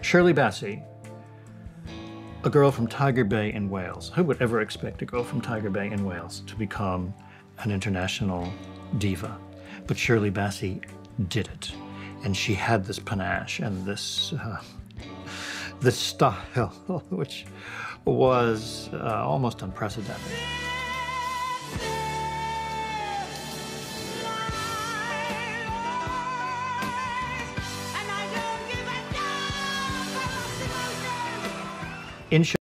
Shirley Bassey, a girl from Tiger Bay in Wales. Who would ever expect a girl from Tiger Bay in Wales to become an international diva? But Shirley Bassey did it. And she had this panache and this style, which was almost unprecedented. In